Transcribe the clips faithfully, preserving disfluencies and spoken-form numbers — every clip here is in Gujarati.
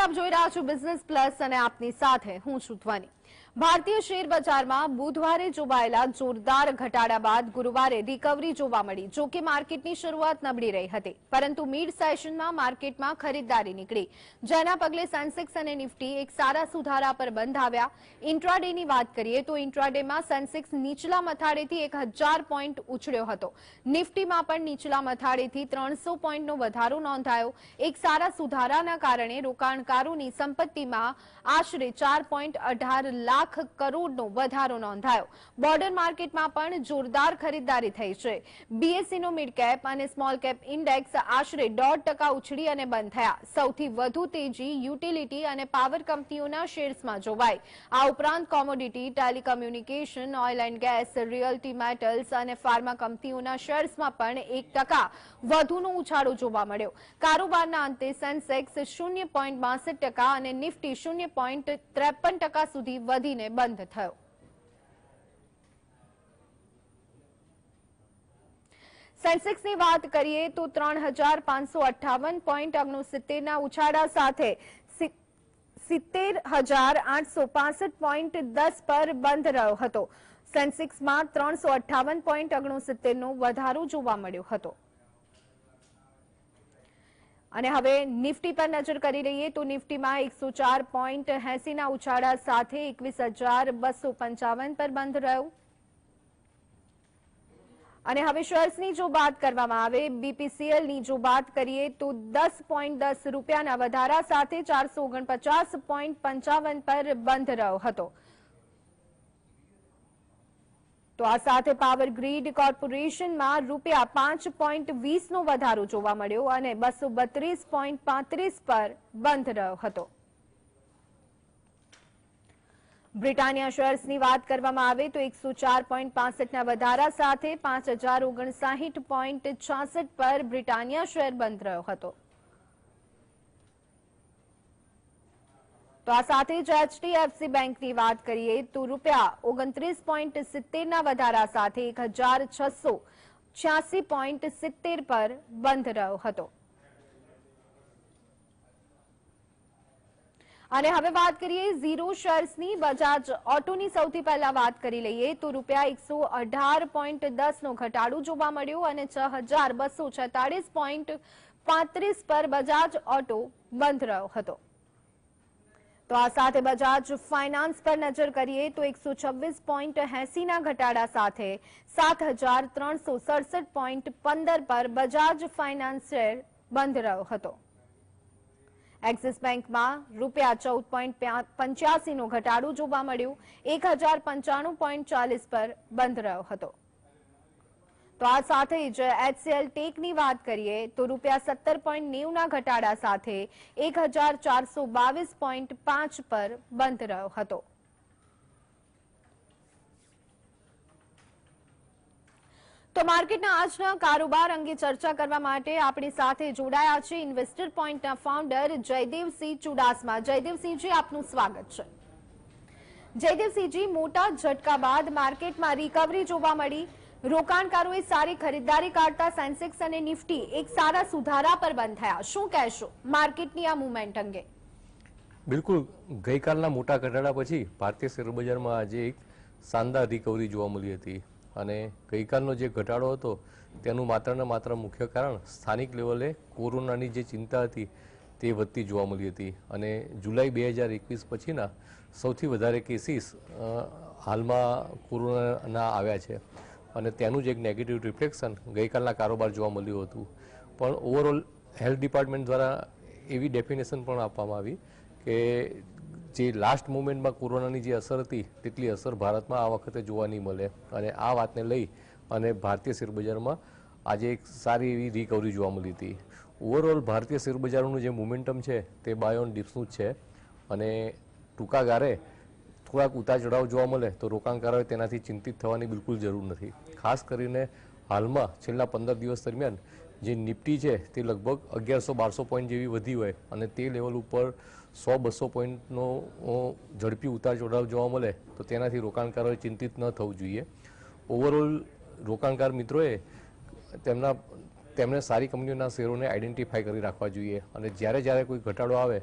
આપ જોઈ રહ્યા છો બિઝનેસ પ્લસ અને આપની સાથે હું છું ધ્વની। ભારતીય શેર બજારમાં બુધવારે જોવાયેલા જોરદાર ઘટાડા બાદ ગુરુવારે રિકવરી જોવા મળી। જો કે માર્કેટની શરૂઆત નબળી રહી હતી, પરંતુ મિડ સેશનમાં માર્કેટમાં ખરીદદારી નીકળી, જેના પગલે સેન્સેક્સ અને નિફ્ટી એક સારા સુધારા પર બંધ આવ્યા। ઇન્ટ્રાડેની વાત કરીએ તો ઇન્ટ્રાડેમાં સેન્સેક્સ નીચલા મથાળેથી એક હજાર પોઈન્ટ ઉછળ્યો હતો। નિફ્ટીમાં પણ નીચલા મથાળેથી ત્રણસો પોઈન્ટનો વધારો નોંધાયો। એક સારા સુધારાના કારણે રોકાણકારોની સંપત્તિમાં આશરે ચાર પોઈન્ટ અઢાર લાખ કરોડનો વધારો નોંધાયો। બોર્ડર માર્કેટમાં પણ જોરદાર ખરીદદારી થઈ છે। બીએસસીનો મિડ કેપ અને સ્મોલ કેપ ઇન્ડેક્સ આશરે દોઢ ટકા ઉછળી અને બંધ થયા। સૌથી વધુ તેજી યુટિલિટી અને પાવર કંપનીઓના શેર્સમાં જોવાઈ। આ ઉપરાંત commodity, telecommunication, oil and gas, realty metals અને ફાર્મા કંપનીઓના શેર્સમાં પણ એક ટકા વધુનો ઉછાળો જોવા મળ્યો। કારોબારના અંતે સેન્સેક્સ શૂન્ય પોઈન્ટ બાસઠ ટકા અને નિફ્ટી શૂન્ય પોઈન્ટ ત્રેપન ટકા સુધી વધીને બંધ થયો। સેન્સેક્સની વાત કરીએ તો ત્રણ હજાર પાંચસો અઠ્ઠાવન પોઈન્ટ ઓગણસિત્તેર ના ઉછાળા સાથે સિત્તેર હજાર આઠસો પાસઠ પોઈન્ટ દસ પર બંધ રહ્યો હતો। સેન્સેક્સમાં ત્રણસો અઠ્ઠાવન પોઈન્ટ ઓગણસિત્તેર નો વધારો જોવા મળ્યો હતો। અને હવે નિફ્ટી પર નજર કરી લઈએ તો નિફ્ટીમાં એકસો ચાર પોઈન્ટ એસી ના ઉછાળા સાથે એકવીસ હજાર બસો પંચાવન પર બંધ રહ્યો। અને હવે શેર્સની જો વાત કરવામાં આવે, બીપીસીએલની જો વાત કરીએ તો દસ પોઈન્ટ દસ રૂપિયાના વધારા સાથે ચારસો ઓગણપચાસ પોઈન્ટ પંચાવન પર બંધ રહ્યો હતો। તો આ સાથે પાવર ગ્રીડ કોર્પોરેશનમાં રૂપિયા પાંચ પોઈન્ટ વીસ નો વધારો જોવા મળ્યો અને બસો બત્રીસ પોઈન્ટ પાંત્રીસ પર બંધ રહ્યો હતો। બ્રિટાનિયા શેર્સની વાત કરવામાં આવે તો એકસો ચાર પોઈન્ટ પાસઠ ના વધારા સાથે પાંચ હજાર ઓગણસાહીઠ પોઈન્ટ છાસઠ પર બ્રિટાનિયા શેર બંધ રહ્યો હતો। તો આ સાથે જ એચડીએફસી બેંકની વાત કરીએ તો રૂપિયા ઓગણત્રીસ પોઈન્ટ સિત્તેર ના વધારા સાથે એક હજાર છસો છ્યાસી પોઈન્ટ સિત્તેર પર બંધ રહ્યો હતો। અને હવે વાત કરીએ ઝીરો શેર્સની। બજાજ ઓટોની સૌથી પહેલા વાત કરી લઈએ તો રૂપિયા એકસો અઢાર પોઈન્ટ દસ નો ઘટાડો જોવા મળ્યો અને છ હજાર બસો છેતાળીસ પોઈન્ટ પાંત્રીસ પર બજાજ ઓટો બંધ રહ્યો હતો। તો આ સાથે બજાજ ફાઇનાન્સ પર નજર કરીએ તો એકસો છવ્વીસ પોઈન્ટ એસી ના ઘટાડા સાથે સાત હજાર ત્રણસો સડસઠ પોઈન્ટ પંદર પર બજાજ ફાઇનાન્સ શેર બંધ રહ્યો હતો। એક્સિસ બેંકમાં રૂપિયા ચૌદ પોઈન્ટ પંચ્યાસી નો ઘટાડો જોવા મળ્યો, એક હજાર પંચાણું પોઈન્ટ ચાલીસ પર બંધ રહ્યો હતો। તો આ સાથે જ એચસીએલ ટેકની વાત કરીએ તો રૂપિયા સત્તર પોઈન્ટ નેવું ના ઘટાડા સાથે એક હજાર ચારસો બાવીસ પોઈન્ટ પાંચ પર બંધ રહ્યો હતો। તો માર્કેટના આજના કારોબાર અંગે ચર્ચા કરવા માટે આપણી સાથે જોડાયા છે ઇન્વેસ્ટર પોઈન્ટના ફાઉન્ડર જયદેવસિંહ ચુડાસમા। જયદેવસિંહજી, આપનું સ્વાગત છે। જયદેવસિંહજી, મોટા ઝટકા બાદ માર્કેટમાં રિકવરી જોવા મળી, રોકાણકારોએ સારી ખરીદદારી કાઢતા સેન્સેક્સ અને નિફ્ટી એક સારા સુધારા પર બંધ થયા। શું કહેશો માર્કેટની આ મુવમેન્ટ અંગે? બિલકુલ, ગઈકાલના મોટા ઘટાડા પછી ભારતીય શેરબજારમાં આજે એક શાનદાર રિકવરી જોવા મળી હતી અને ગઈકાલનો જે ઘટાડો હતો તેનું માત્ર ને માત્ર મુખ્ય કારણ સ્થાનિક લેવલે કોરોનાની જે ચિંતા હતી તે વધતી જોવા મળી હતી અને જુલાઈ બે હજાર એકવીસ પછીના સૌથી વધારે કેસીસ હાલમાં કોરોનાના આવ્યા છે અને તેનું જ એક નેગેટિવ રિફ્લેક્શન ગઈકાલના કારોબાર જોવા મળ્યું હતું। પણ ઓવરઓલ હેલ્થ ડિપાર્ટમેન્ટ દ્વારા એવી ડેફિનેશન પણ આપવામાં આવી કે જે લાસ્ટ મોમેન્ટમાં કોરોનાની જે અસર હતી તેટલી અસર ભારતમાં આ વખતે જોવા નહીં મળે અને આ વાતને લઈ અને ભારતીય શેરબજારમાં આજે એક સારી એવી રિકવરી જોવા મળી હતી। ઓવરઓલ ભારતીય શેરબજારનું જે મોમેન્ટમ છે તે બાય ઓન ડિપ્સનું જ છે અને ટૂંકા ગાળે થોડાક ઉતાર ચઢાવ જોવા મળે તો રોકાણકારોએ તેનાથી ચિંતિત થવાની બિલકુલ જરૂર નથી। ખાસ કરીને હાલમાં છેલ્લા પંદર દિવસ દરમિયાન જે નિફ્ટી છે તે લગભગ અગિયારસો બારસો પોઈન્ટ જેવી વધી હોય અને તે લેવલ ઉપર સો બસો પોઈન્ટનો ઝડપી ઉતાર ચઢાવ જોવા મળે તો તેનાથી રોકાણકારોએ ચિંતિત ન થવું જોઈએ। ઓવરઓલ રોકાણકાર મિત્રોએ તેમના તેમને સારી કંપનીઓના શેરોને આઈડેન્ટિફાઈ કરી રાખવા જોઈએ અને જ્યારે જ્યારે કોઈ ઘટાડો આવે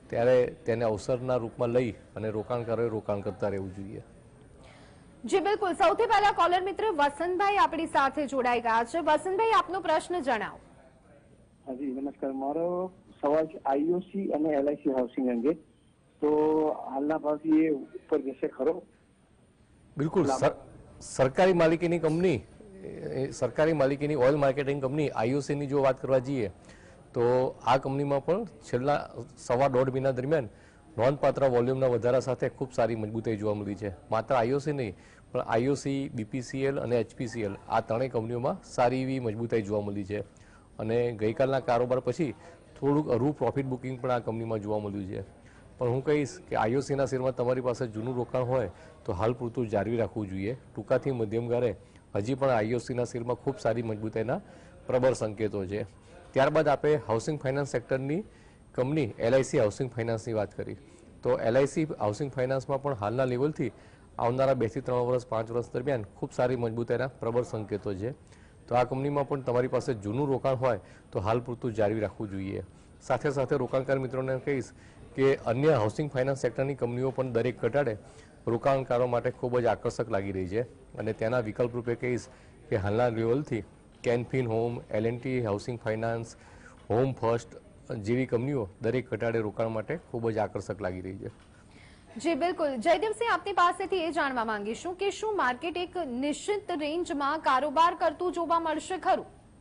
ત્યારે તેને અવસરના રૂપમાં લઈ અને રોકાણકારોએ રોકાણ કરતા રહેવું જોઈએ. જી બિલકુલ. સૌથી પહેલા કોલર મિત્ર વસંતભાઈ આપણી સાથે જોડાઈ ગયા છે. વસંતભાઈ, આપનો પ્રશ્ન જણાવો. હાજી નમસ્કાર. મારો સવાલ છે આઈઓસી અને એલઆઈસી હાઉસિંગ અંગે. તો હાલના ભાવથી એ ઉપર જશે ખરો? બિલકુલ. સરકારી માલિકીની કંપની, સરકારી માલિકીની ઓઇલ માર્કેટિંગ કંપની આઈઓસીની જો વાત કરવા જઈએ તો આ કંપનીમાં પણ છેલ્લા સવા દોઢ મહિના દરમિયાન નોંધપાત્ર વોલ્યુમના વધારા સાથે ખૂબ સારી મજબૂતાઈ જોવા મળી છે. માત્ર આઈઓસી નહીં પણ આઈઓસી, બીપીસીએલ અને એચપીસીએલ આ ત્રણેય કંપનીઓમાં સારી એવી મજબૂતાઈ જોવા મળી છે. અને ગઈકાલના કારોબાર પછી થોડુંક અરુ પ્રોફિટ બુકિંગ પણ આ કંપનીમાં જોવા મળ્યું છે. પણ હું કહીશ કે આઈઓસીના શેરમાં તમારી પાસે જૂનું રોકાણ હોય તો હાલ પૂરતું જાળવી રાખવું જોઈએ. ટૂંકાથી મધ્યમ ગાળે હજી પણ આઈઓસીના શેરમાં ખૂબ સારી મજબૂતાઈના પ્રબળ સંકેતો છે. ત્યારબાદ આપણે હાઉસિંગ ફાઇનાન્સ સેક્ટરની કંપની એલઆઈસી હાઉસિંગ ફાઇનાન્સની વાત કરી તો એલઆઈસી હાઉસિંગ ફાઇનાન્સમાં પણ હાલના લેવલથી આવનારા બે થી ત્રણ વર્ષ પાંચ વર્ષ દરમિયાન ખૂબ સારી મજબૂતાઈના પ્રબળ સંકેતો છે. તો આ કંપનીમાં પણ તમારી પાસે જૂનું રોકાણ હોય તો હાલ પૂરતું જાળવી રાખવું જોઈએ. સાથે સાથે રોકાણકાર મિત્રોને કહીશ કે અન્ય હાઉસિંગ ફાઇનાન્સ સેક્ટરની કંપનીઓ પણ દરેક ઘટાડે રોકાણકારો માટે ખૂબ જ આકર્ષક લાગી રહી છે. અને તેના વિકલ્પ રૂપે કહીશ કે હાલના લેવલથી Canfin home, L and T housing finance, home first જેવી કંપનીઓ દરેક ઘટાડે રોકાણ માટે ખૂબ જ આકર્ષક લાગી રહી છે. જી બિલકુલ. જયદેવસિંહ, આપની પાસેથી એ જાણવા માંગીશું કે શું માર્કેટ એક નિશ્ચિત રેન્જમાં કારોબાર કરતું જોવા મળશે ખરું?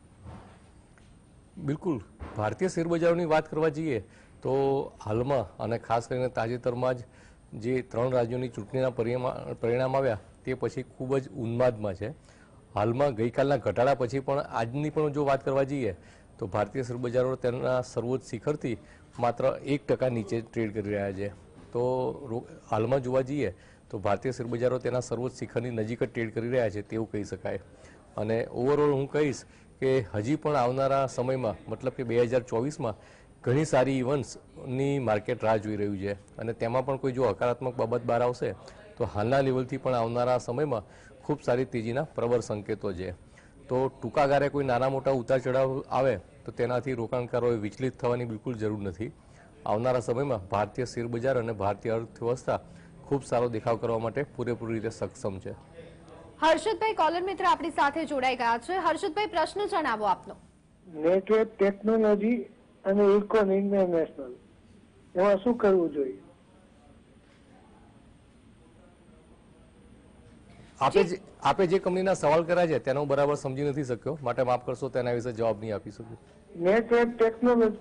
બિલકુલ. ભારતીય શેરબજારોની વાત કરવા જઈએ તો હાલમાં અને ખાસ કરીને તાજેતરમાં જ જે ત્રણ રાજ્યોની ચૂંટણીના પરિણામ આવ્યા તે પછી ખૂબ જ ઉન્માદમાં છે. હાલમાં ગઈકાલના ઘટાડા પછી પણ આજની પણ જો વાત કરવા જઈએ તો ભારતીય શેરબજારો તેના સર્વોચ્ચ શિખરથી માત્ર એક ટકા નીચે ટ્રેડ કરી રહ્યા છે. તો હાલમાં જોવા જઈએ તો ભારતીય શેરબજારો તેના સર્વોચ્ચ શિખરની નજીક જ ટ્રેડ કરી રહ્યા છે તેવું કહી શકાય. અને ઓવરઓલ હું કહીશ કે હજી પણ આવનારા સમયમાં મતલબ કે બે હજાર ચોવીસમાં ઘણી સારી ઇવેન્ટ્સની માર્કેટ રાહ જોઈ રહ્યું છે. અને તેમાં પણ કોઈ જો હકારાત્મક બાબત બહાર આવશે તો હાલના લેવલથી પણ આવનારા સમયમાં ખૂબ સારી તેજીના પ્રબળ સંકેતો છે. તો ટૂંકા ગાળે કોઈ નાના મોટા ઉતાર ચઢાવ આવે તો તેનાથી રોકાણકારોએ વિચલિત થવાની બિલકુલ જરૂર નથી. આવનારા સમયમાં ભારતીય શેરબજાર અને ભારતીય અર્થવ્યવસ્થા ખૂબ સારો દેખાવ કરવા માટે પૂરેપૂરી રીતે સક્ષમ છે. હર્ષદભાઈ કોલર મિત્ર આપણી સાથે જોડાઈ ગયા છે. હર્ષદભાઈ, પ્રશ્ન જણાવો આપનો. નેટવર્ક ટેકનોલોજી અને ઇકોન ઇન્ટરનેશનલ એમાં શું કરવું જોઈએ? આપે જે આપે જે કંપનીના સવાલ કર્યા છે તેનો બરાબર સમજી નથી શક્યો, માટે માફ કરશો, તેના વિશે જવાબ નહીં આપી શકું. નેટવર્ક ટેકનોલોજી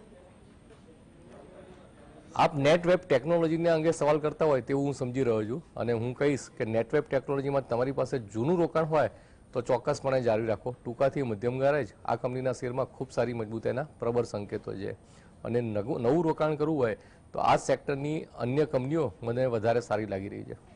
આપ નેટવેબ ટેકનોલોજીના અંગે સવાલ કરતા હોય તેવું હું સમજી રહ્યો છું. અને હું કહીશ કે નેટવેબ ટેકનોલોજીમાં તમારી પાસે જૂનું રોકાણ હોય તો ચોક્કસપણે જાળવી રાખો. ટૂંકાથી મધ્યમ ગાળે જ આ કંપનીના શેરમાં ખૂબ સારી મજબૂતાઈના પ્રબળ સંકેતો છે. અને નવું રોકાણ કરવું હોય તો આ સેક્ટરની અન્ય કંપનીઓ મને વધારે સારી લાગી રહી છે.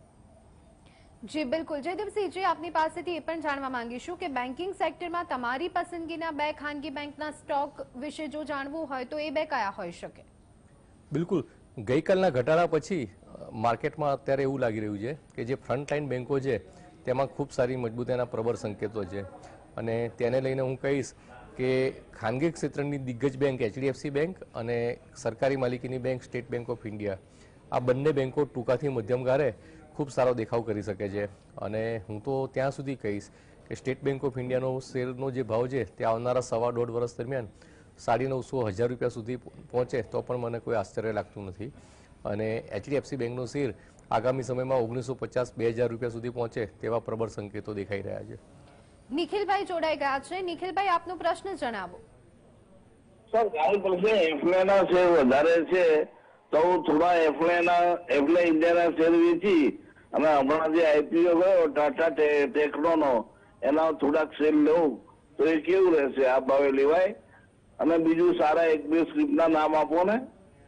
જી બિલકુલ. જયદેવસિંહજી, આપની પાસેથી એ પણ જાણવા માંગીશું કે બેન્કિંગ સેક્ટરમાં તમારી પસંદગીના બે ખાનગી બેંકના સ્ટોક વિશે જો જાણવું હોય તો એ બે કયા હોઈ શકે? બિલકુલ. ગઈકાલના ઘટાડા પછી માર્કેટમાં અત્યારે એવું લાગી રહ્યું છે કે જે ફ્રન્ટલાઇન બેન્કો છે તેમાં ખૂબ સારી મજબૂતાઈના પ્રબળ સંકેતો છે. અને તેને લઈને હું કહીશ કે ખાનગી ક્ષેત્રની દિગ્ગજ બેંક એચડીએફસી બેંક અને સરકારી માલિકીની bank state bank of India આ બંને બેંકો ટૂંકાથી મધ્યમ ગાળે ખૂબ સારો દેખાવ કરી શકે છે. અને હું તો ત્યાં સુધી કહીશ કે સ્ટેટ બેંક ઓફ ઇન્ડિયાનો શેરનો જે ભાવ છે તે આવનારા સવા દોઢ વર્ષ દરમિયાન સાડી નવસો હજાર રૂપિયા સુધી પહોંચે તો પણ મને કોઈ આશ્ચર્ય લાગતું નથી. અને એચડીએફસી બેંકનો શેર આગામી સમયમાં ઓગણીસો પચાસ બે હજાર રૂપિયા સુધી પહોંચે તેવા પ્રબળ સંકેતો દેખાઈ રહ્યા છે. નિખિલભાઈ જોડાઈ ગયા છે. નિખિલભાઈ, આપનો પ્રશ્ન જણાવો. સર, કાલ પછી એફલેના શેર વધારે છે તો થોડા એફલેના એફલે ઇન્ડિયાના શેર વેચી અને હમણાં જે આઈપીઓ ગયો ટાટા ટેકનોનો એના થોડાક શેર લેવું તો એ કેવું રહેશે? આ ભાવે લેવાય? અને બીજું સારા એક બે સ્ક્રિપ્ટના નામ આપો ને.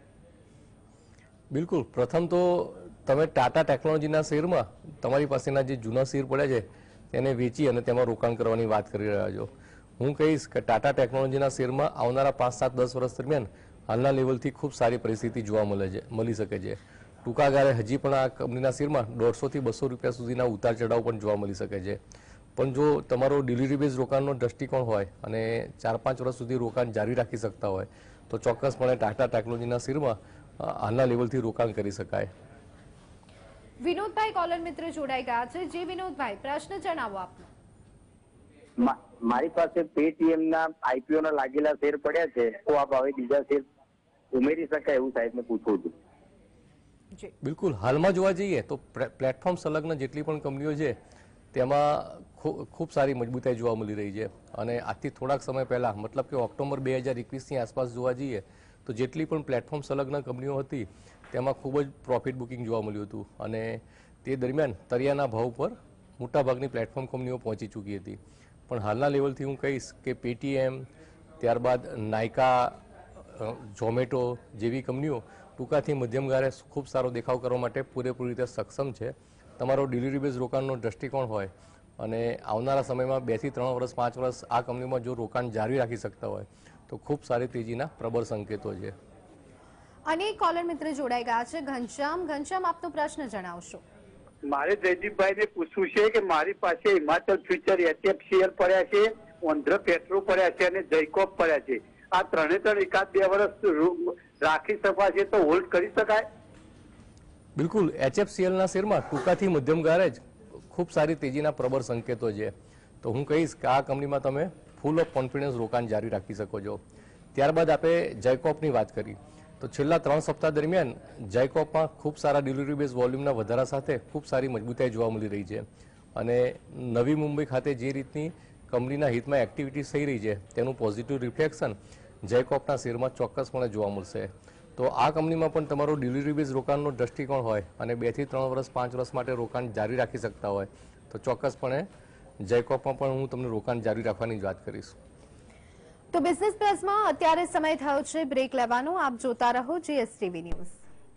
બિલકુલ. પ્રથમ તો તમે ટાટા ટેકનોલોજીના શેરમાં તમારી પાસેના જે જૂના શેર પડ્યા છે તેને વેચી અને તેમાં રોકાણ કરવાની વાત કરી રહ્યા છો. હું કહીશ કે ટાટા ટેકનોલોજીના શેરમાં આવનારા પાંચ સાત દસ વર્ષ દરમિયાન હાલના લેવલથી ખૂબ સારી પરિસ્થિતિ જોવા મળે છે મળી શકે છે. ટૂંકા ગાળે હજી પણ આ કંપનીના શેરમાં દોઢસોથી બસો રૂપિયા સુધીના ઉતાર ચઢાવ પણ જોવા મળી શકે છે. પણ જો તમારો ડિલિવરી બેઝ રોકાણનો દ્રષ્ટિકોણ હોય અને ચાર પાંચ વર્ષ સુધી રોકાણ જારી રાખી શકતા હોય તો ચોક્કસપણે ટાટા ટેકનોલોજીના શેરમાં હાલના લેવલથી રોકાણ કરી શકાય. વિનોદભાઈ કોલર મિત્ર જોડાઈ ગયા છે. જે વિનોદભાઈ, પ્રશ્ન જણાવો આપનો. મારી પાસે પેટીએમ ના આઈપીઓ ના લાગેલા શેર પડ્યા છે, તો આ ભાવે બીજા શેર ઉમેરી શકાય એવું સાહેબને પૂછવું હતું. બિલકુલ, હાલમાં જોવા જઈએ તો પ્લેટફોર્મ સંલગ્ન જેટલી પણ કંપનીઓ છે તેમાં ખૂબ સારી મજબૂતાઈ જોવા મળી રહી છે. અને આજથી થોડાક સમય પહેલા, મતલબ કે ઓક્ટોબર બે હજાર એકવીસની આસપાસ જોવા જઈએ તો જેટલી પણ પ્લેટફોર્મ સંલગ્ન કંપનીઓ હતી તેમાં ખૂબ જ પ્રોફિટ બુકિંગ જોવા મળ્યું હતું. અને તે દરમિયાન તરિયાના ભાવ પર મોટાભાગની પ્લેટફોર્મ કંપનીઓ પહોંચી ચૂકી હતી. પણ હાલના લેવલથી હું કહીશ કે પેટીએમ, ત્યારબાદ નાયકા, ઝોમેટો જેવી કંપનીઓ ટૂંકાથી મધ્યમ ગાળે ખૂબ સારો દેખાવ કરવા માટે પૂરેપૂરી રીતે સક્ષમ છે. તમારો ડિલિવરી બેઝ રોકાણનો દ્રષ્ટિકોણ હોય અને આવનારા સમયમાં બે થી ત્રણ વર્ષ પાંચ વર્ષ આ કંપનીમાં જો રોકાણ જાળવી રાખી શકતા હોય તો ખૂબ સારી તેજીના પ્રબળ સંકેતો છે. અને કોલર મિત્ર જોડાઈ ગયા છે ઘનશ્યામ. ઘનશ્યામ, આપનો પ્રશ્ન જણાવશો. મારે જયદીપભાઈ ને પૂછવું છે કે મારી પાસે હિમાચલ ફ્યુચર એચએફસીએલ પડ્યા છે, ઓન્ધ્ર પેટ્રો પડ્યા છે અને જયકોપ પડ્યા છે. આ ત્રણે ત્રણ એકાદ બે વર્ષ રાખી શકાય તો હોલ્ડ કરી શકાય? બિલકુલ, એચએફસીએલના શેરમાં ટૂંકાથી મધ્યમ ગાળે જ ખૂબ સારી તેજીના પ્રબળ સંકેતો છે. તો હું કહીશ કે આ કંપનીમાં તમે ફૂલ ઓફ કોન્ફિડન્સ રોકાણ જારી રાખી શકો છો. ત્યારબાદ આપણે જયકોપની વાત કરી તો છેલ્લા ત્રણ સપ્તાહ દરમિયાન જયકોપમાં ખૂબ સારા ડિલિવરી બેઝ વોલ્યુમના વધારા સાથે ખૂબ સારી મજબૂતાઈ જોવા મળી રહી છે. અને નવી મુંબઈ ખાતે જે રીતની કંપનીના હિતમાં એક્ટિવિટીઝ થઈ રહી છે તેનું પોઝિટિવ રિફ્લેક્શન જયકોપના શેરમાં ચોક્કસપણે જોવા મળશે. તો આ કંપનીમાં પણ તમારો ડિલિવરી બેઝ રોકાણનો દ્રષ્ટિકોણ હોય અને બે થી ત્રણ વર્ષ પાંચ વર્ષ માટે રોકાણ જારી રાખી શકતા હોય તો ચોક્કસપણે જયકોપમાં પણ હું તમને રોકાણ જારી રાખવાની જ વાત કરીશ. તો બિઝનેસ પ્લસમાં અત્યારે સમય થયો છે બ્રેક લેવાનો. આપ જોતા રહો GSTV news.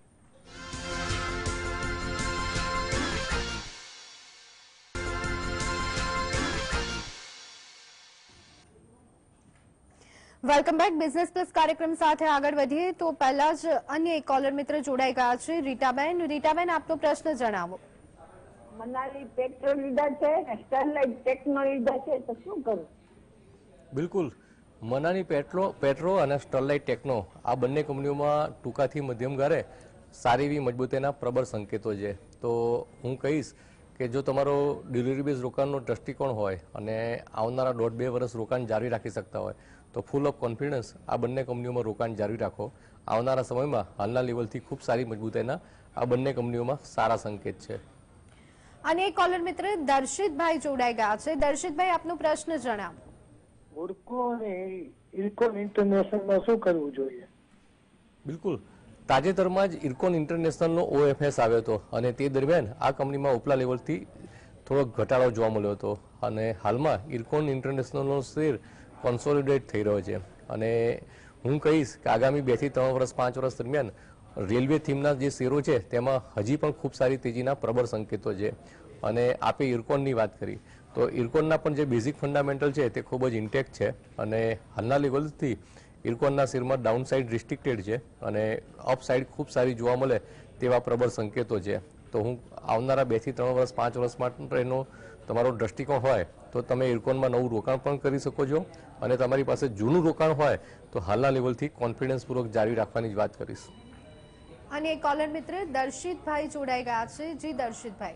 Welcome back. Business plus કાર્યક્રમ સાથે આગળ વધીએ તો પહેલા જ અન્ય એક કોલર મિત્ર જોડાઈ ગયા છે, રીટાબેન. રીટાબેન, આપનો પ્રશ્ન જણાવો. મનાલી પેટ્રોલ લીધા છે, સ્ટરલાઇટ ટેકનો લીધા છે, તો શું કરું? બિલકુલ, મનાલી પેટ્રો પેટ્રો અને સ્ટરલાઇટ ટેકનો આ બંને કંપનીઓમાં ટૂંકાથી મધ્યમ ગાળે સારી એવી મજબૂતાઈના પ્રબળ સંકેતો છે. તો હું કહીશ કે જો તમારો ડિલિવરી બેઝ રોકાણનો દ્રષ્ટિકોણ હોય અને આવનારા દોઢ બે વર્ષ રોકાણ જારી રાખી શકતા હોય તો ફૂલ ઓફ કોન્ફિડન્સ આ બંને કંપનીઓમાં રોકાણ જારી રાખો. આવનારા સમયમાં હાલના લેવલથી ખૂબ સારી મજબૂતાઈના આ બંને કંપનીઓમાં સારા સંકેત છે. અને એક કોલર મિત્ર દર્શિતભાઈ જોડાઈ ગયા છે. દર્શિતભાઈ, આપનો પ્રશ્ન જણાવો. ઓર્કો અને ઇરકોન ઇન્ટરનેશનલમાં શું કરવું જોઈએ? બિલકુલ, તાજેતરમાં જ ઇરકોન ઇન્ટરનેશનલનો ઓએફએસ આવ્યો હતો અને તે દરમિયાન આ કંપનીમાં ઉપલા લેવલથી થોડોક ઘટાડો જોવા મળ્યો હતો. અને હાલમાં ઇરકોન ઇન્ટરનેશનલનો શેર કોન્સોલિડેટ થઈ રહ્યો છે. અને હું કહીશ કે આગામી બે થી ત્રણ વર્ષ પાંચ વર્ષ દરમિયાન રેલવે થીમના જે શેરો છે તેમાં હજી પણ ખૂબ સારી તેજીના પ્રબળ સંકેતો છે. અને આપે ઇરકોનની વાત કરી તો ઇરકોનના પણ જે બેઝિક ફંડામેન્ટલ છે તે ખૂબ જ ઇન્ટેક્ટ છે. અને હાલના લેવલથી ઇરકોનના શેરમાં ડાઉન સાઇડ રિસ્ટ્રિક્ટેડ છે અને અપ સાઇડ ખૂબ સારી જોવા મળે તેવા પ્રબળ સંકેતો છે. તો હું આવનારા બે થી ત્રણ વર્ષ પાંચ વર્ષ માટેનો તમારો દ્રષ્ટિકોણ હોય તો તમે ઇરકોનમાં નવું રોકાણ પણ કરી શકો છો. અને તમારી પાસે જૂનું રોકાણ હોય તો હાલના લેવલથી કોન્ફિડન્સપૂર્વક જારી રાખવાની જ વાત કરીશ. અને કોલર મિત્ર દર્શિતભાઈ જોડાઈ ગયા છે. જી દર્શિતભાઈ.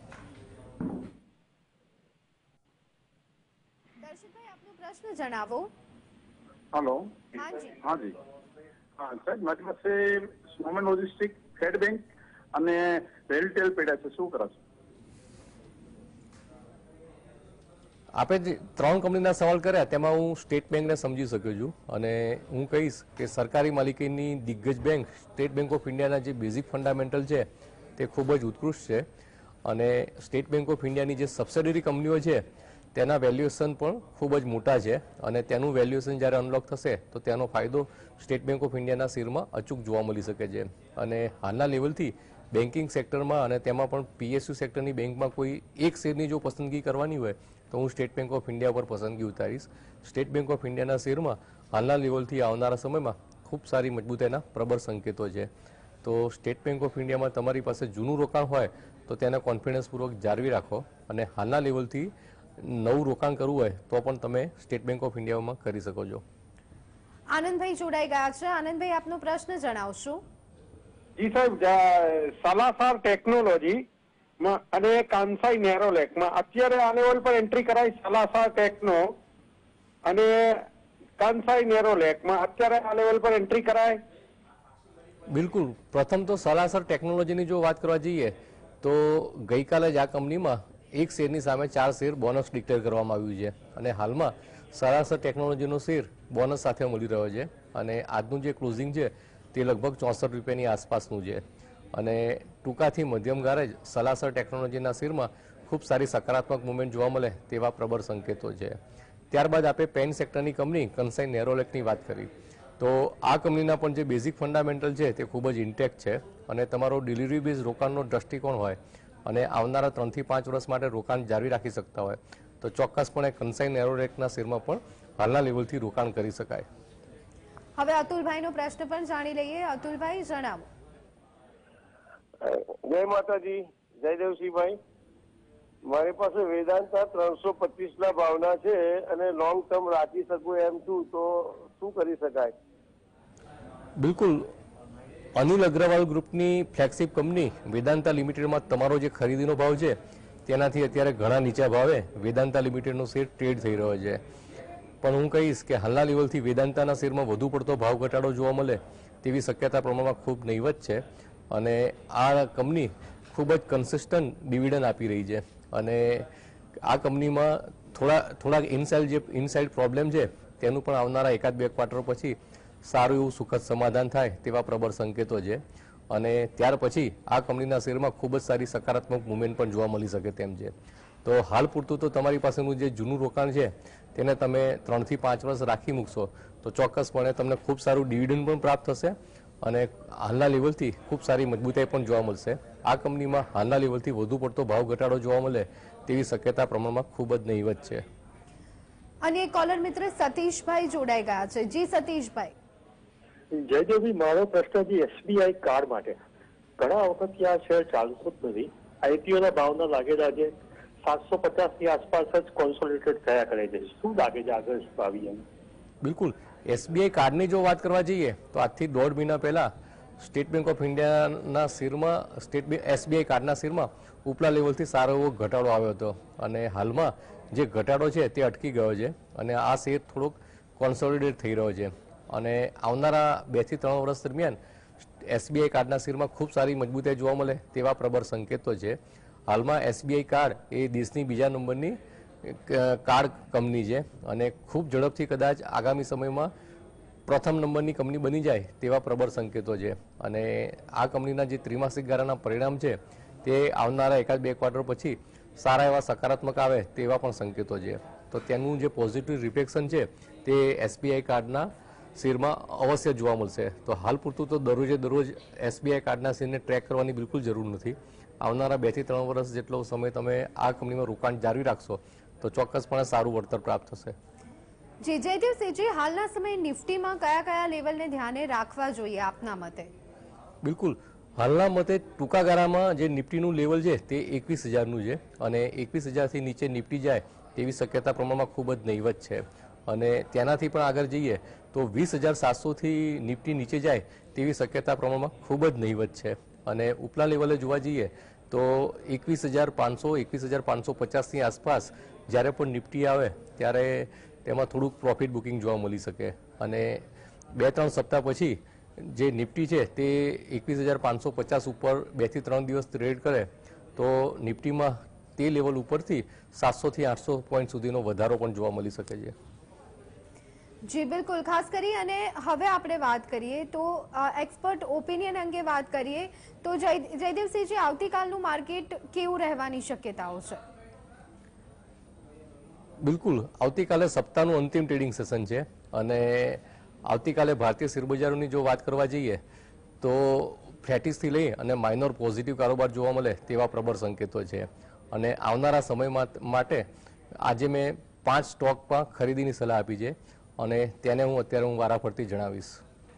દર્શિતભાઈ, આપનો પ્રશ્ન જણાવો. હેલો. હાજી હાજી હા સાહેબ, મારી પાસે સ્નોમેન લોજિસ્ટિક, ફેડ બેંક અને રેલટેલ પડ્યા છે, શું કરાશે? આપણે જે ત્રણ કંપનીના સવાલ કર્યા તેમાં હું સ્ટેટ બેંકને સમજી શક્યો છું. અને હું કહીશ કે સરકારી માલિકીની દિગ્ગજ બેંક સ્ટેટ બેંક ઓફ ઇન્ડિયાના જે બેઝિક ફંડામેન્ટલ છે તે ખૂબ જ ઉત્કૃષ્ટ છે. અને સ્ટેટ બેંક ઓફ ઇન્ડિયાની જે સબસિડરી કંપનીઓ છે તેના વેલ્યુએશન પણ ખૂબ જ મોટા છે. અને તેનું વેલ્યુએશન જ્યારે અનલોક થશે તો તેનો ફાયદો સ્ટેટ બેંક ઓફ ઇન્ડિયાના શેરમાં અચૂક જોવા મળી શકે છે. અને હાલના લેવલથી બેન્કિંગ સેક્ટરમાં અને તેમાં પણ પીએસયુ સેક્ટરની બેંકમાં કોઈ એક શેરની જો પસંદગી કરવાની હોય તો હું સ્ટેટ બેંક ઓફ ઇન્ડિયા પર પસંદગી ઉતારીશ. સ્ટેટ બેંક ઓફ ઇન્ડિયાના શેરમાં હાલના લેવલથી આવનારા સમયમાં ખૂબ સારી મજબૂતાઈના પ્રબળ સંકેતો છે. તો સ્ટેટ બેંક ઓફ ઇન્ડિયામાં તમારી પાસે જૂનું રોકાણ હોય તો તેને કોન્ફિડન્સપૂર્વક જાળવી રાખો. અને હાલના લેવલથી નવું રોકાણ કરવું હોય તો પણ તમે સ્ટેટ બેંક ઓફ ઇન્ડિયામાં કરી શકો છો. આનંદભાઈ જોડાઈ ગયા છે. આનંદભાઈ, આપનો પ્રશ્ન જણાવશો. જી સાહેબ, સલાસાર ટેકનોલોજી અને કાંસાઈ નેરોલેકમાં અત્યારે આ લેવલ પર એન્ટ્રી કરાય. સલાસાર ટેકનો અને કાંસાઈ નેરોલેકમાં અત્યારે આ લેવલ પર એન્ટ્રી કરાય. બિલકુલ. પ્રથમ તો સલાસર ટેકનોલોજીની જો વાત કરવા જઈએ તો ગઈકાલે જ આ કંપનીમાં એક શેરની સામે ચાર શેર બોનસ ડિક્લેર કરવામાં આવ્યું છે અને હાલમાં સલાસર ટેકનોલોજીનો શેર બોનસ સાથે મળી રહ્યો છે અને આજનું જે ક્લોઝિંગ છે તે લગભગ ચોસઠ રૂપિયાની આસપાસનું છે અને ટૂંકાથી મધ્યમ ગાળે જ સલાસર ટેકનોલોજીના શેરમાં ખૂબ સારી સકારાત્મક મુવમેન્ટ જોવા મળે તેવા પ્રબળ સંકેતો છે. ત્યારબાદ આપણે પેન સેક્ટરની કંપની કંસાઈ નેરોલેકની વાત કરી તો આ કંપનીના પણ જે બેઝિક ફંડામેન્ટલ છે તે ખૂબ જ ઇન્ટેક્ટ છે અને તમારો ડિલિવરી બેઝ રોકાણનો દ્રષ્ટિકોણ હોય અને આવનારા ત્રણથી પાંચ વર્ષ માટે રોકાણ જાળવી રાખી શકતા હોય તો ચોક્કસપણે કંસાઈ નેરોલેકના શેરમાં પણ હાલના લેવલથી રોકાણ કરી શકાય. હવે અતુલભાઈનો પ્રશ્ન પણ જાણી લઈએ. અતુલભાઈ જણાવો. જય માતાજી, જયદેવસિંહભાઈ. મારી પાસે વેદાંતા ત્રણસો પચીસ ના ભાવના છે અને લોંગ ટર્મ રાખી શકું એમ છું, તો શું કરી શકાય? બિલકુલ. અનિલ અગ્રવાલ ગ્રુપની ફ્લેગશિપ કંપની વેદાંતા લિમિટેડમાં તમારો જે ખરીદીનો ભાવ છે તેનાથી અત્યારે ઘણા નીચા ભાવે વેદાંતા લિમિટેડનો શેર ટ્રેડ થઈ રહ્યો છે. પણ હું કહીશ કે હાલના લેવલથી વેદાંતાના શેરમાં વધુ પડતો ભાવ ઘટાડો જોવા મળે તેવી શક્યતા પ્રમાણમાં ખૂબ નહીવત છે અને આ કંપની ખૂબ જ કન્સિસ્ટન્ટ ડિવિડન્ડ આપી રહી છે અને આ કંપનીમાં થોડા થોડાક ઇનસાઇડ જે ઇનસાઇડ પ્રોબ્લેમ છે તેનું પણ આવનારા એકાદ બે ક્વાર્ટર પછી સારું એવું સુખદ સમાધાન થાય તેવા પ્રબળ સંકેતો છે અને ત્યાર પછી આ કંપનીના શેરમાં ખૂબ જ સારી સકારાત્મક મુવમેન્ટ પણ જોવા મળી શકે તેમ છે. તો હાલ પૂરતું તો તમારી પાસેનું જે જૂનું રોકાણ છે તેને તમે ત્રણથી પાંચ વર્ષ રાખી મૂકશો તો ચોક્કસપણે તમને ખૂબ સારું ડિવિડન્ડ પણ પ્રાપ્ત થશે અને હાલના લેવલથી ખૂબ સારી મજબૂતાઈ પણ જોવા મળશે. આ કંપનીમાં હાલના લેવલથી વધુ પડતો ભાવ ઘટાડો જોવા મળે તેવી શક્યતા પ્રમાણમાં ખૂબ જ નહીવત છે. અને કોલર મિત્ર સતીશભાઈ જોડાઈ ગયા છે. જી સતીશભાઈ. જયદેવભાઈ, મારો પ્રશ્ન છે એસબીઆઈ કાર્ડ માટે. ઘણા વખતથી આ શેર ચાલતો જ નથી. આઈપીઓ ના ભાવના લાગેલા છે સાતસો પચાસ ની આસપાસ જ કોન્સોલિડેટ થયા કરે છે. શું લાગે છે આગળ ભાવિ? બિલકુલ. એસબીઆઈ કાર્ડની જો વાત કરવા જઈએ તો આજથી દોઢ મહિના પહેલા સ્ટેટ બેંક ઓફ ઇન્ડિયાના શેરમાં સ્ટેટ એસબીઆઈ કાર્ડના શેરમાં ઉપલા લેવલથી સારો એવો ઘટાડો આવ્યો હતો અને હાલમાં જે ઘટાડો છે તે અટકી ગયો છે અને આ શેર થોડોક કોન્સોલિડેટ થઈ રહ્યો છે અને આવનારા બે થી ત્રણ વર્ષ દરમિયાન એસબીઆઈ કાર્ડના શેરમાં ખૂબ સારી મજબૂતાઈ જોવા મળે તેવા પ્રબળ સંકેતો છે. હાલમાં એસબીઆઈ કાર્ડ એ દેશની બીજા નંબરની કાર્ડ કંપની છે અને ખૂબ ઝડપથી કદાચ આગામી સમયમાં પ્રથમ નંબરની કંપની બની જાય તેવા પ્રબળ સંકેતો છે અને આ કંપનીના જે ત્રિમાસિક ગાળાના પરિણામ છે તે આવનારા એકાદ બે ક્વાર્ટર પછી સારા એવા સકારાત્મક આવે તેવા પણ સંકેતો છે. તો તેનું જે પોઝિટિવ રિફ્લેક્શન છે તે એસબીઆઈ કાર્ડના શેરમાં અવશ્ય જોવા મળશે. તો હાલ પૂરતું તો દરરોજે દરરોજ એસબીઆઈ કાર્ડના શેરને ટ્રેક કરવાની બિલકુલ જરૂર નથી. આવનારા બે થી ત્રણ વર્ષ જેટલો સમય તમે આ કંપનીમાં રોકાણ જાળવી રાખશો તો ચોક્કસપણે સારું વળતર પ્રાપ્ત થશે. જી જયદેવસિંહજી, હાલના સમયે નિફ્ટીમાં કયા કયા લેવલને ધ્યાને રાખવા જોઈએ આપના મતે? બિલકુલ. હાલના મતે ટૂંકા ગાળામાં જે નિફ્ટીનું લેવલ છે તે એકવીસ હજારનું છે અને એકવીસ હજારથી નીચે નિફ્ટી જાય તેવી શક્યતા પ્રમાણમાં ખૂબ જ નહીવત છે અને તેનાથી પણ આગળ જઈએ તો વીસ હજાર સાતસોથી નિફ્ટી નીચે જાય તેવી શક્યતા પ્રમાણમાં ખૂબ જ નહીવત છે અને ઉપલા લેવલે જોવા જઈએ તો એકવીસ હજાર પાંચસો એકવીસ હજાર પાંચસો પચાસની આસપાસ જ્યારે પણ નિફ્ટી આવે ત્યારે તેમાં થોડુંક પ્રોફિટ બુકિંગ જોવા મળી શકે અને બે ત્રણ સપ્તાહ પછી જે નિફ્ટી છે તે એકવીસ હજાર પાંચસો પચાસ ઉપર બે થી ત્રણ દિવસ ટ્રેડ કરે તો નિફ્ટીમાં તે લેવલ ઉપરથી સાતસોથી આઠસો પોઈન્ટ સુધીનો વધારો પણ જોવા મળી શકે છે. જી બિલકુલ. ખાસ કરી અને હવે આપણે વાત કરીએ તો એક્સપર્ટ ઓપિનિયન અંગે વાત કરીએ તો જયદેવસિંહજી, આવતીકાલનું માર્કેટ કેવું રહેવાની શક્યતાઓ છે? બિલકુલ. આવતીકાલે સપ્તાહનું અંતિમ ટ્રેડિંગ સેશન છે અને આવતીકાલે ભારતીય શેરબજારોની જો વાત કરવા જઈએ તો ફ્લેટિસથી લઈ અને માઇનોર પોઝિટિવ કારોબાર જોવા મળે તેવા પ્રબળ સંકેતો છે અને આવનારા સમય માટે આજે મેં પાંચ સ્ટોકમાં ખરીદીની સલાહ આપી છે અને તેને હું અત્યારે હું વારાફરતી જણાવીશ.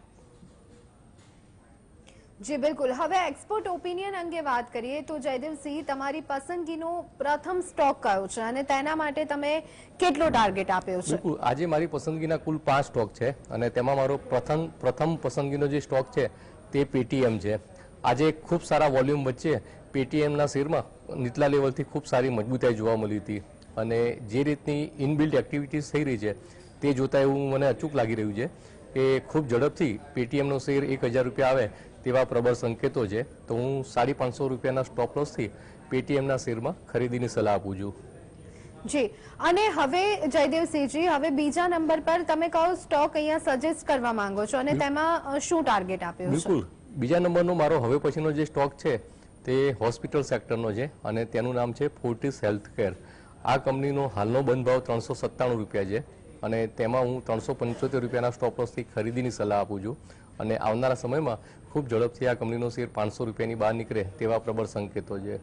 જી બિલકુલ. હવે એક્સપોર્ટ ઓપિનિયન અંગે વાત કરીએ તો જયદેવસિંહ, તમારી પસંદગીનો પ્રથમ સ્ટોક કયો છે અને તેના માટે તમે કેટલો ટાર્ગેટ આપ્યો છે? બિલકુલ. આજે મારી પસંદગીના કુલ પાંચ સ્ટોક છે અને તેમાં મારો પ્રથમ પ્રથમ પસંદગીનો જે સ્ટોક છે તે પેટીએમ છે આજે ખૂબ સારા વોલ્યુમ વચ્ચે પેટીએમના શેરમાં નીચલા લેવલથી ખૂબ સારી મજબૂતાઈ જોવા મળી હતી અને જે રીતની ઇનબિલ્ટ એક્ટિવિટીઝ થઈ રહી છે તે જોતા એવું મને અચૂક લાગી રહ્યું છે કે ખૂબ ઝડપથી પેટીએમનો શેર એક હજાર રૂપિયા આવે તેવા પ્રબળ સંકેતો છે. તો હું સાડી પાંચસો રૂપિયાના સ્ટોપ લોસથી પેટીએમના શેરમાં ખરીદીની સલાહ આપું છું. જી, અને હવે જયદેવસિંહજી, હવે બીજા નંબર પર તમે કયો સ્ટોક અહીંયા સજેસ્ટ કરવા માંગો છો અને તેમાં શું ટાર્ગેટ આપ્યો છે? બિલકુલ, બીજા નંબરનો મારો હવે પછીનો જે સ્ટોક છે તે હોસ્પિટલ સેક્ટરનો છે અને તેનું નામ છે ફોર્ટિસ હેલ્થકેર. આ કંપનીનો હાલનો બંધ ભાવ ત્રણસો સત્તાણું રૂપિયા છે અને તેમાં હું ત્રણસો પંચોતેર રૂપિયાના સ્ટોપ લોસથી ખરીદીની સલાહ આપું છું અને આવનારા સમયમાં ખૂબ ઝડપથી આ કંપનીનો શેર પાંચસો રૂપિયાની બહાર નીકળે તેવા પ્રબળ સંકેતો છે.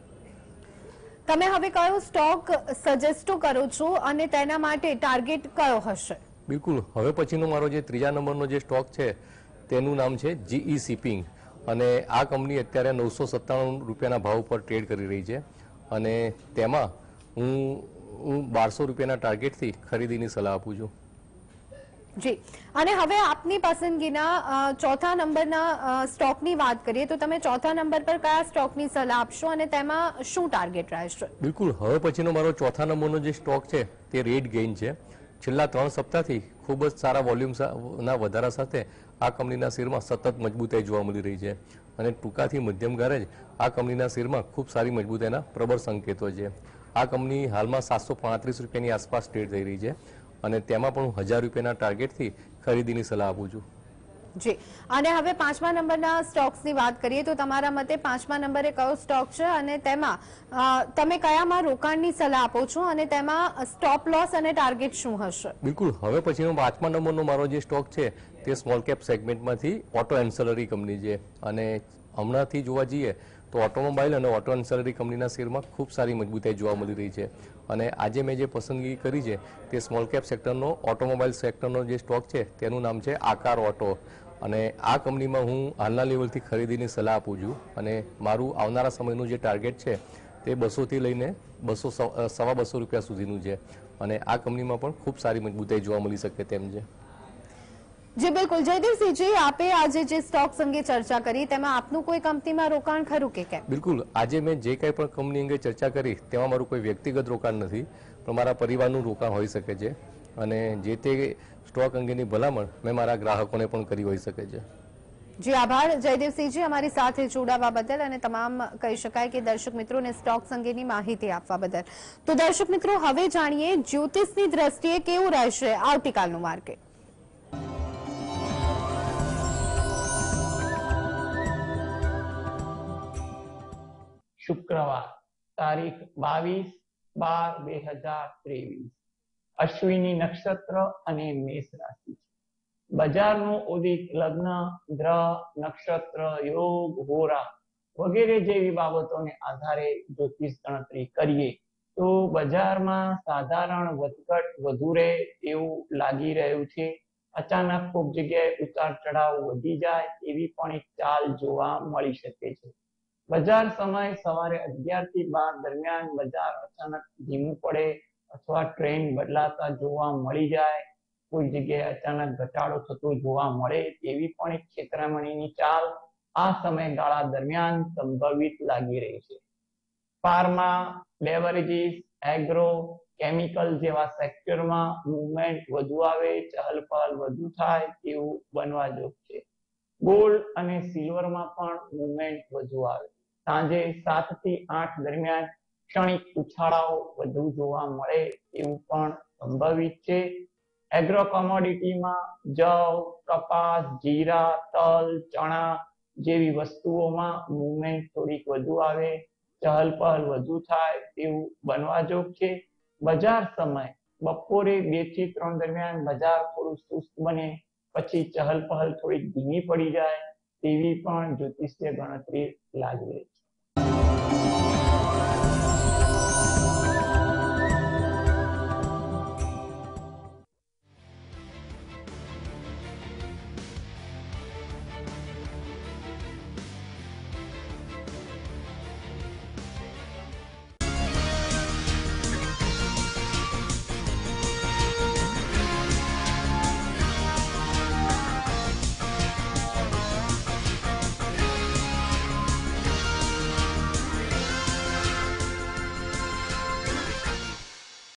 તમે હવે કયો સ્ટોક સજેસ્ટ કરો છો અને તેના માટે ટાર્ગેટ કયો હશે? બિલકુલ, હવે પછીનો મારો જે ત્રીજા નંબરનો જે સ્ટોક છે તેનું નામ છે જીઈ શિપિંગ અને આ કંપની અત્યારે નવસો સત્તાણું રૂપિયાના ભાવ પર ટ્રેડ કરી રહી છે અને તેમાં હું હું બારસો રૂપિયાના ટાર્ગેટથી ખરીદીની સલાહ આપું છું. જી, અને હવે આપની પસંદગીના ચોથા નંબરના સ્ટોકની વાત કરીએ તો તમે ચોથા નંબર પર કયા સ્ટોકની સલાહ આપશો અને તેમાં શું ટાર્ગેટ રહેશે? બિલકુલ, હવે પછીનો મારો ચોથા નંબરનો જે સ્ટોક છે તે રેડ ગેઇન છે. છેલ્લા ત્રણ સપ્તાહથી ખૂબ જ સારા વોલ્યુમના વધારા સાથે આ કંપનીના શેરમાં સતત મજબૂતાઈ જોવા મળી રહી છે અને ટૂંકાથી મધ્યમ ગાળે જ આ કંપનીના શેરમાં ખૂબ સારી મજબૂતાઈના પ્રબળ સંકેતો છે. આ કંપની હાલમાં સાતસો પાંત્રીસ રૂપિયાની આસપાસ ટ્રેડ થઈ રહી છે અને તેમાં પણ હું હજાર રૂપિયાના ટાર્ગેટથી ખરીદીની સલાહ આપું છું. જી, અને હવે પાંચમા નંબરના સ્ટોક્સની વાત કરીએ તો તમારા મતે પાંચમા નંબરે કયો સ્ટોક છે અને તેમાં તમે કયામાં રોકાણની સલાહ આપો છો અને તેમાં સ્ટોપ લોસ અને ટાર્ગેટ શું હશે? બિલકુલ, હવે પછીનો પાંચમા નંબરનો મારો જે સ્ટોક છે તે સ્મોલ કેપ સેગમેન્ટમાંથી ઓટો એન્સેલરી કંપની છે અને હમણાંથી જોવા જઈએ તો ઓટોમોબાઈલ અને ઓટો એન્સેલરી કંપનીના શેરમાં ખૂબ સારી મજબૂતાઈ જોવા મળી રહી છે અને આજે મેં જે પસંદગી કરી છે તે સ્મોલ કેપ સેક્ટરનો ઓટોમોબાઈલ સેક્ટરનો જે સ્ટોક છે તેનું નામ છે આકાર ઓટો અને આ કંપનીમાં હું હાલના લેવલથી ખરીદીની સલાહ આપું છું અને મારું આવનારા સમયનું જે ટાર્ગેટ છે તે બસોથી લઈને બસો સવા બસો રૂપિયા સુધીનું છે અને આ કંપનીમાં પણ ખૂબ સારી મજબૂતાઈ જોવા મળી શકે તેમ છે. જી બિલકુલ, જયદેવસિંહજી, આપે આજે જે સ્ટોક્સ અંગે ચર્ચા કરી તેમાં આપનું કોઈ કંપનીમાં રોકાણ ખરું કે કેમ? બિલકુલ, આજે મેં જે કંઈ પણ કંપની અંગે ચર્ચા કરી તેમાં મારું કોઈ વ્યક્તિગત રોકાણ નથી પણ મારા પરિવારનું રોકાણ હોઈ શકે છે અને જે તે સ્ટોક અંગેની ભલામણ મેં મારા ગ્રાહકોને પણ કરી હોઈ શકે છે. જી આભાર જયદેવસિંહજી, અમારી સાથે જોડાવા બદલ અને તમામ કહી શકાય કે દર્શક મિત્રોને સ્ટોક્સ અંગેની માહિતી આપવા બદલ. તો દર્શક મિત્રો, હવે જાણીએ જ્યોતિષની દ્રષ્ટિએ કેવું રહેશે આવતીકાલનું માર્કેટ. શુક્રવાર તારીખ બાવીસ બાર બે હજાર ત્રેવીસ, અશ્વિની નક્ષત્ર અને મેષ રાશિ છે. બજારનું ઉદિત લગ્ન, ગ્રહ, નક્ષત્ર, યોગ, હોરા વગેરે જેવી બાબતોને આધારે જ્યોતિષ ગણતરી કરીએ તો બજારમાં સાધારણ વધઘટ વધુ રહે એવું લાગી રહ્યું છે. અચાનક કોઈક જગ્યાએ ઉતાર ચઢાવ વધી જાય એવી પણ એક ચાલ જોવા મળી શકે છે. બજાર સમય સવારે અગિયાર થી બાર દરમિયાન બજાર અચાનક ધીમું પડે અથવા ટ્રેન્ડ બદલાતા જોવા મળી જાય, કોઈ જગ્યાએ અચાનક ઘટાડો થતો જોવા મળે તેવી પણ એક છેતરામણીની ચાલ આ સમયગાળા દરમિયાન સંભવિત લાગી રહી છે. ફાર્મા, બેવરેજીસ, એગ્રો, કેમિકલ જેવા સેક્ટરમાં મુવમેન્ટ વધુ આવે, ચહલપહલ વધુ થાય તેવું બનવા જોગ છે. ગોલ્ડ અને સિલ્વરમાં પણ મુવમેન્ટ વધુ આવે. સાંજે સાત થી આઠ દરમિયાન ક્ષણિક ઉછાળાઓ વધુ જોવા મળે એવું પણ સંભવિત છે. એગ્રો કોમોડિટીમાં જવ, કપાસ, જીરા, તલ, ચણા જેવી વસ્તુઓમાં મુવમેન્ટ થોડીક વધુ આવે, ચહલપહલ વધુ થાય તેવું બનવા જોગ છે. બજાર સમય બપોરે બે થી ત્રણ દરમિયાન બજાર થોડું સુસ્ત બને પછી ચહલપહલ થોડીક ધીમી પડી જાય તેવી પણ જ્યોતિષીય ગણતરી લાગી રહી છે.